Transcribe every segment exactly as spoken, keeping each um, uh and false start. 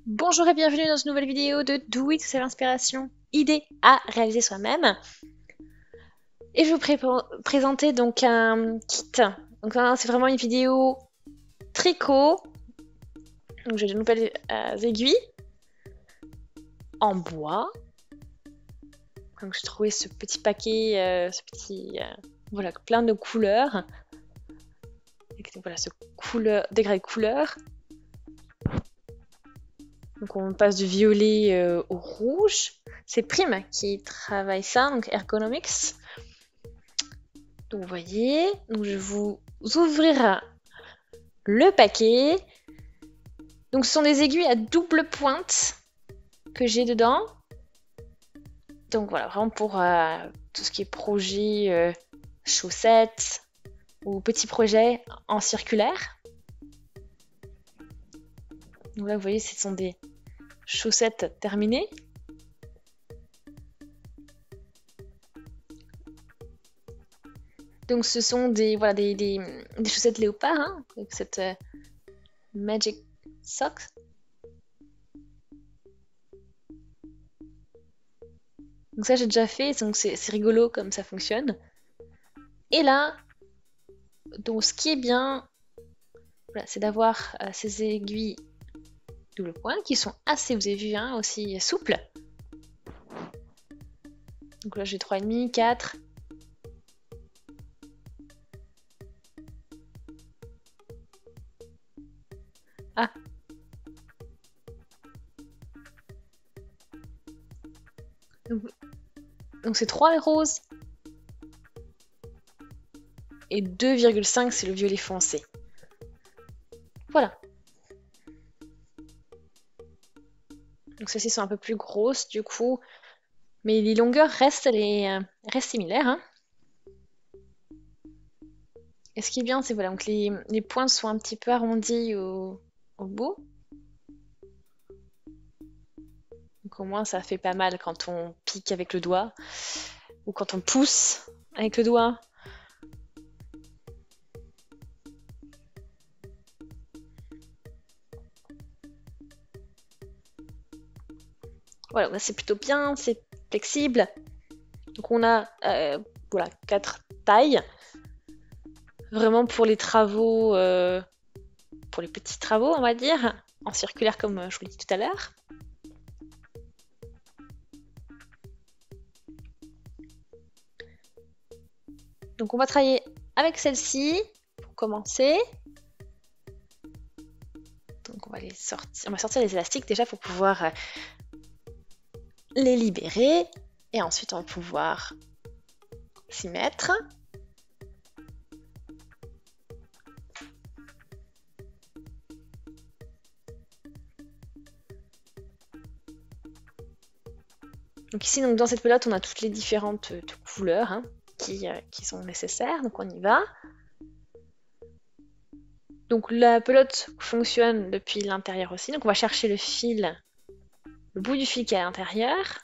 Bonjour et bienvenue dans une nouvelle vidéo de Do It, c'est l'inspiration, idée à réaliser soi-même. Et je vais vous pré présenter donc un kit. Donc c'est vraiment une vidéo tricot. Donc j'ai de nouvelles euh, aiguilles en bois. Donc j'ai trouvé ce petit paquet, euh, ce petit, euh, voilà, plein de couleurs. Avec, voilà, ce couleur, degré de couleur. Donc on passe du violet euh, au rouge. C'est Prime qui travaille ça, donc Ergonomics. Donc vous voyez, donc je vais vous ouvrir le paquet. Donc ce sont des aiguilles à double pointe que j'ai dedans. Donc voilà, vraiment pour euh, tout ce qui est projet euh, chaussettes ou petits projets en circulaire. Donc là vous voyez, ce sont des chaussettes terminées. Donc ce sont des, voilà, des, des, des chaussettes léopard, hein, avec cette euh, Magic Socks. Donc ça j'ai déjà fait, donc c'est rigolo comme ça fonctionne. Et là, donc ce qui est bien, voilà, c'est d'avoir euh, ces aiguilles double point qui sont assez, vous avez vu, hein, aussi souples. Donc là j'ai trois virgule cinq, quatre. Ah. Donc c'est trois roses. Et deux virgule cinq c'est le violet foncé. Voilà. Donc celles-ci sont un peu plus grosses du coup. Mais les longueurs restent, les, euh, restent similaires. Hein. Et ce qui est bien, c'est voilà, donc les, les points sont un petit peu arrondis au, au bout. Donc au moins ça fait pas mal quand on pique avec le doigt. Ou quand on pousse avec le doigt. Voilà, c'est plutôt bien, c'est flexible. Donc on a euh, voilà, quatre tailles. Vraiment pour les travaux, euh, pour les petits travaux, on va dire, en circulaire comme je vous l'ai dit tout à l'heure. Donc on va travailler avec celle-ci pour commencer. Donc on va les sortir, on va sortir les élastiques déjà pour pouvoir les libérer et ensuite on va pouvoir s'y mettre. Donc ici, donc dans cette pelote, on a toutes les différentes euh, couleurs hein, qui, euh, qui sont nécessaires. Donc on y va. Donc la pelote fonctionne depuis l'intérieur aussi. Donc on va chercher le fil, le bout du fil qui est à l'intérieur.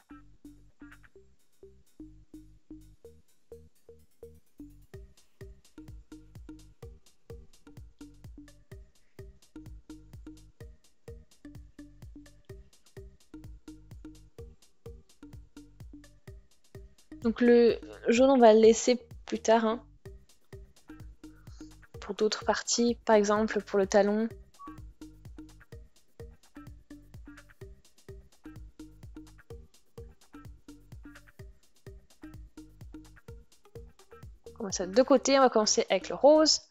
Donc le jaune, on va le laisser plus tard. Hein, pour d'autres parties, par exemple pour le talon. On commence de côté, on va commencer avec le rose.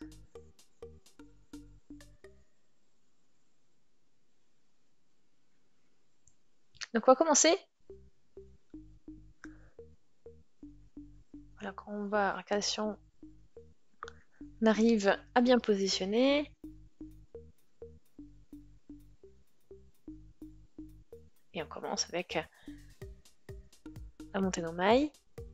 Donc on va commencer. Voilà, quand on va à l'arcation, on arrive à bien positionner. Et on commence avec à monter nos mailles.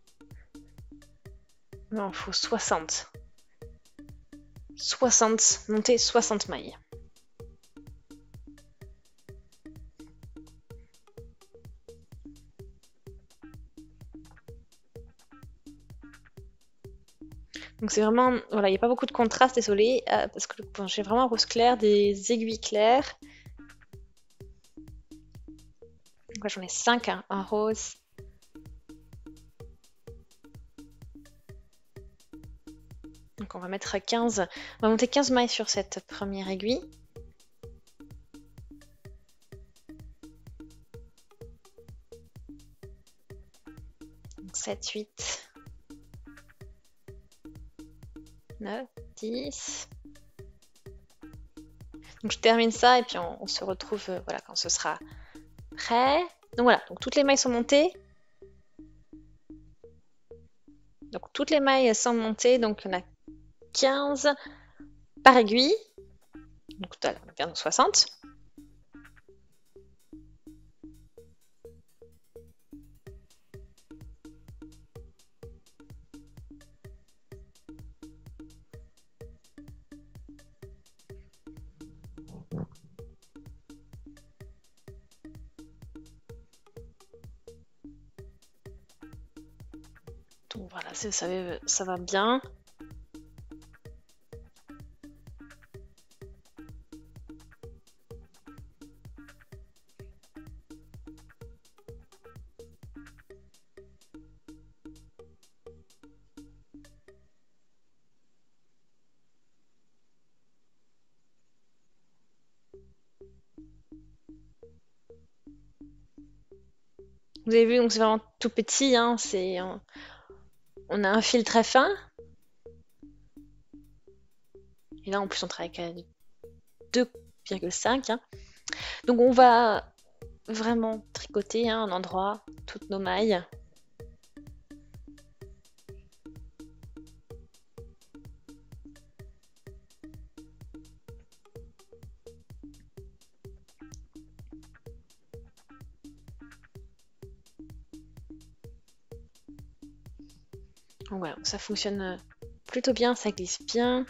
Il en faut soixante. soixante, monter soixante mailles. Donc c'est vraiment, voilà, il n'y a pas beaucoup de contraste, désolé, euh, parce que bon, j'ai vraiment un rose clair, des aiguilles claires. là j'en ai cinq hein, en rose. Donc on va mettre quinze, on va monter quinze mailles sur cette première aiguille. Donc sept, huit, neuf, dix. Donc je termine ça et puis on, on se retrouve euh, voilà, quand ce sera prêt. Donc voilà, donc toutes les mailles sont montées. Donc toutes les mailles sont montées, donc on a quinze par aiguille. Donc total, on a bien soixante. Donc voilà, ça, ça, ça va bien. Vous avez vu, donc c'est vraiment tout petit, hein, c'est, on, on a un fil très fin. Et là, en plus, on travaille avec deux virgule cinq. Hein. Donc, on va vraiment tricoter hein, un endroit, toutes nos mailles. Donc voilà, ça fonctionne plutôt bien, ça glisse bien.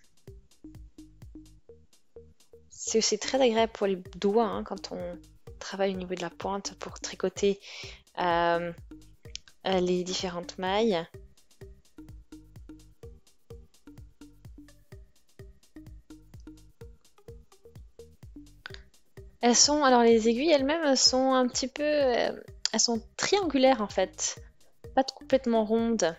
C'est aussi très agréable pour les doigts hein, quand on travaille au niveau de la pointe pour tricoter euh, les différentes mailles. Elles sont, alors les aiguilles elles-mêmes sont un petit peu, euh, elles sont triangulaires en fait, pas complètement rondes.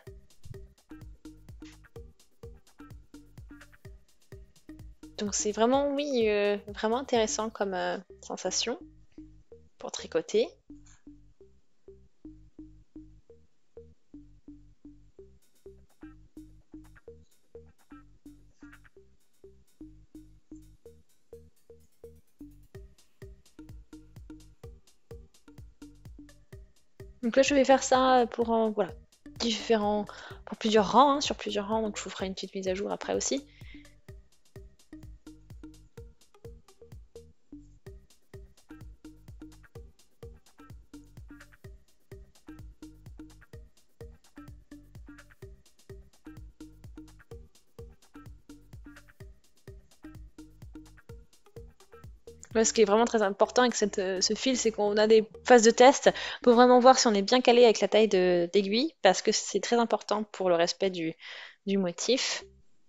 Donc c'est vraiment, oui, euh, vraiment intéressant comme euh, sensation pour tricoter. Donc là je vais faire ça pour euh, voilà, différents, pour plusieurs rangs, hein, sur plusieurs rangs, donc je vous ferai une petite mise à jour après aussi. Là, ce qui est vraiment très important avec cette, euh, ce fil, c'est qu'on a des phases de test pour vraiment voir si on est bien calé avec la taille d'aiguille, parce que c'est très important pour le respect du, du motif.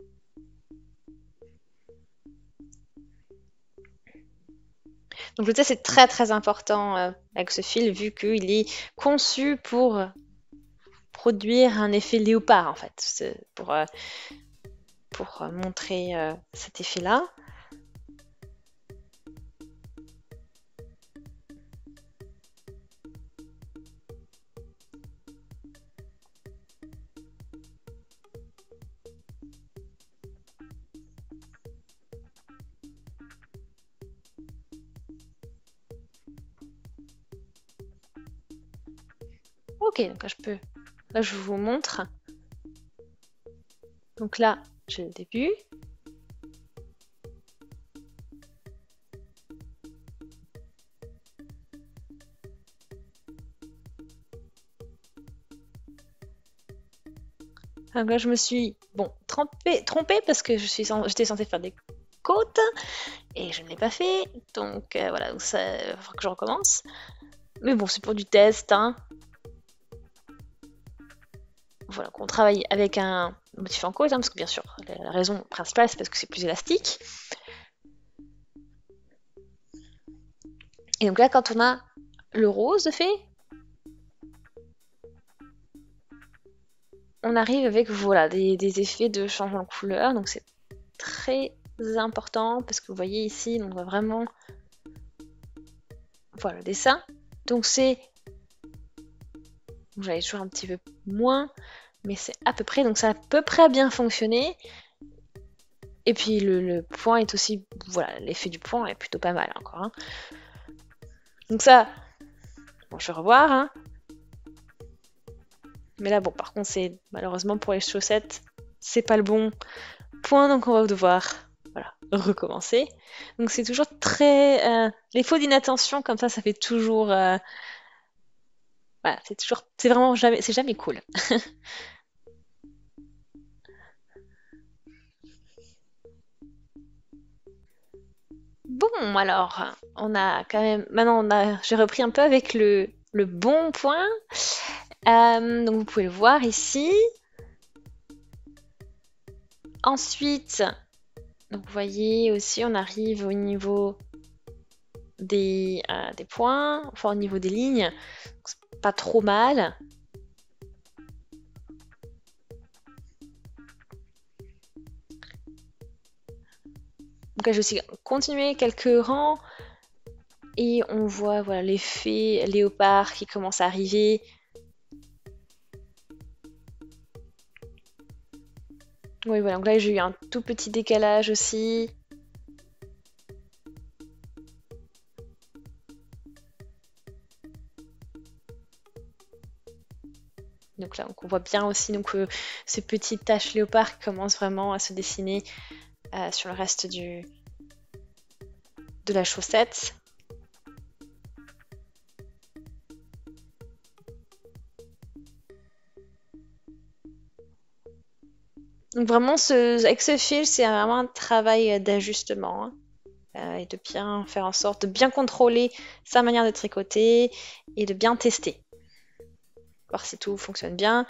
Donc le test est très très important euh, avec ce fil, vu qu'il est conçu pour produire un effet léopard, en fait, pour, euh, pour montrer euh, cet effet-là. Ok, donc là je peux, là je vous montre. Donc là, j'ai le début. Donc là, je me suis bon trompée, trompée parce que je suis j'étais censée faire des côtes et je ne l'ai pas fait. Donc euh, voilà, donc ça va falloir que je recommence. Mais bon, c'est pour du test. Hein. Voilà, qu'on travaille avec un motif en côte, hein, parce que bien sûr, la raison principale, c'est parce que c'est plus élastique. Et donc là, quand on a le rose de fait, on arrive avec voilà des, des effets de changement de couleur. Donc c'est très important parce que vous voyez ici, on voit vraiment voilà le dessin. Donc c'est, j'avais toujours un petit peu moins, mais c'est à peu près, donc ça a à peu près bien fonctionné. Et puis le, le point est aussi, voilà, l'effet du point est plutôt pas mal encore. Hein. Donc ça, bon, je vais revoir. Hein. Mais là, bon, par contre, c'est malheureusement pour les chaussettes, c'est pas le bon point, donc on va devoir, voilà, recommencer. Donc c'est toujours très, euh, les fautes d'inattention comme ça, ça fait toujours, euh, voilà, c'est toujours, c'est vraiment jamais, c'est jamais cool. Bon, alors, on a quand même. Maintenant, on a. J'ai repris un peu avec le, le bon point. Euh, donc, vous pouvez le voir ici. Ensuite, donc vous voyez aussi, on arrive au niveau des, euh, des points, enfin au niveau des lignes. C'est pas trop mal. Donc là, je vais aussi continuer quelques rangs. Et on voit voilà, l'effet léopard qui commence à arriver. Oui, voilà, donc là j'ai eu un tout petit décalage aussi. Donc là, donc on voit bien aussi donc, euh, ces petites taches léopard qui commencent vraiment à se dessiner euh, sur le reste du, de la chaussette. Donc vraiment, ce, avec ce fil, c'est vraiment un travail d'ajustement. Hein, euh, et de bien faire en sorte de bien contrôler sa manière de tricoter et de bien tester. Voir si tout fonctionne bien.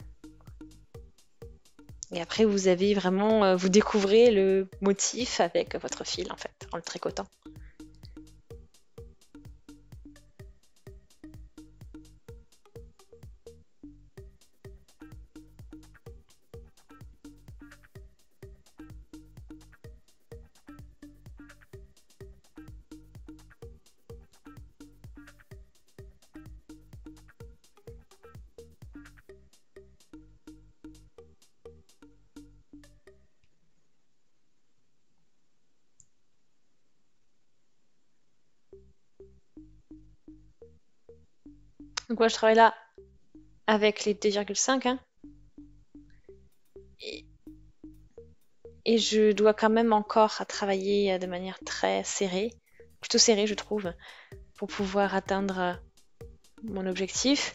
Et après, vous avez vraiment, euh, vous découvrez le motif avec votre fil en fait, en le tricotant. Donc moi, je travaille là avec les deux virgule cinq. Hein, et, et je dois quand même encore travailler de manière très serrée, plutôt serrée, je trouve, pour pouvoir atteindre mon objectif.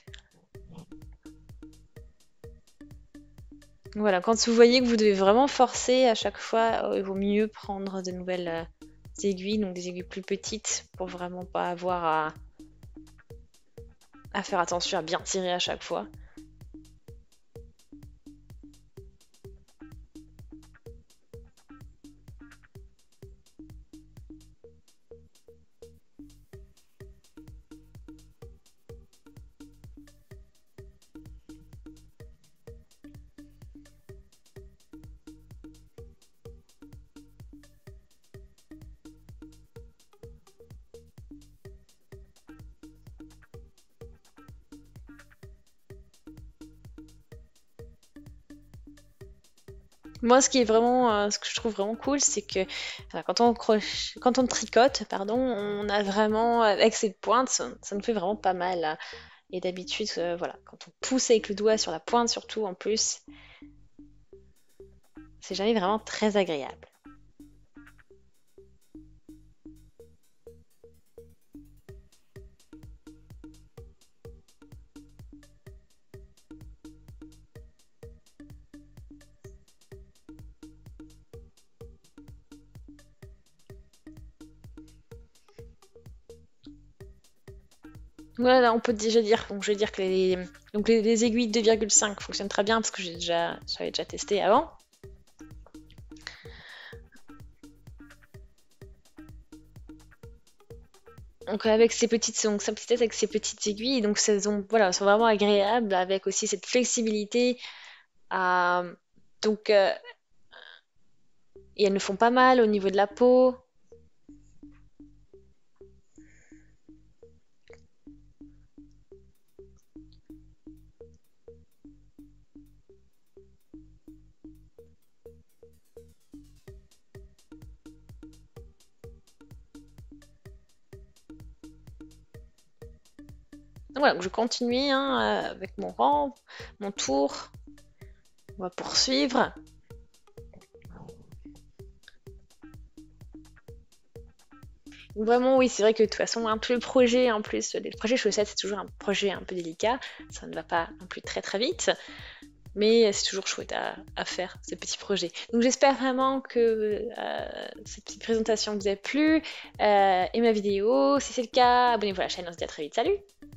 Voilà, quand vous voyez que vous devez vraiment forcer à chaque fois, il vaut mieux prendre de nouvelles aiguilles, donc des aiguilles plus petites, pour vraiment pas avoir à, à faire attention à bien tirer à chaque fois. Moi, ce qui est vraiment, euh, ce que je trouve vraiment cool, c'est que enfin, quand on croche, quand on tricote, pardon, on a vraiment, avec cette pointe, ça, ça nous fait vraiment pas mal. Là. Et d'habitude, euh, voilà, quand on pousse avec le doigt sur la pointe, surtout en plus, c'est jamais vraiment très agréable. Voilà, on peut déjà dire, donc je vais dire que les, donc les, les aiguilles deux virgule cinq fonctionnent très bien parce que j'ai déjà, j'avais déjà testé avant. Donc avec ces petites, donc sa petite tête avec ces petites aiguilles, donc elles sont, voilà, sont vraiment agréables avec aussi cette flexibilité. à- donc euh, et elles ne font pas mal au niveau de la peau. Donc voilà, donc je continue hein, euh, avec mon rang, mon tour. On va poursuivre. Donc vraiment, oui, c'est vrai que de toute façon, un peu le projet en plus, les projets chaussettes, c'est toujours un projet un peu délicat. Ça ne va pas non plus très très vite. Mais c'est toujours chouette à, à faire, ces petits projets. Donc j'espère vraiment que euh, cette petite présentation vous a plu. Euh, et ma vidéo, si c'est le cas, abonnez-vous à la chaîne, on se dit à très vite. Salut!